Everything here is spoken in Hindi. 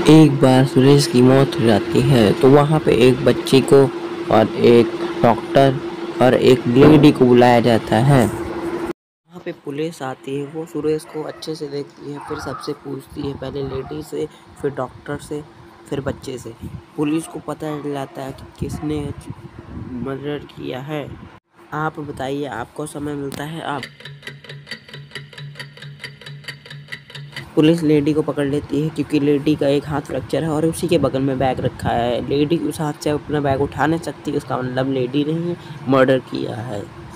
एक बार सुरेश की मौत हो जाती है तो वहाँ पे एक बच्ची को और एक डॉक्टर और एक लेडी को बुलाया जाता है। वहाँ पे पुलिस आती है, वो सुरेश को अच्छे से देखती है, फिर सबसे पूछती है, पहले लेडी से, फिर डॉक्टर से, फिर बच्चे से। पुलिस को पता चल जाता है कि किसने मर्डर किया है। आप बताइए, आपको समय मिलता है आप। पुलिस लेडी को पकड़ लेती है क्योंकि लेडी का एक हाथ फ्रैक्चर है और उसी के बगल में बैग रखा है। लेडी उस हाथ से अपना बैग उठा नहीं सकती, उसका मतलब लेडी ने ही मर्डर किया है।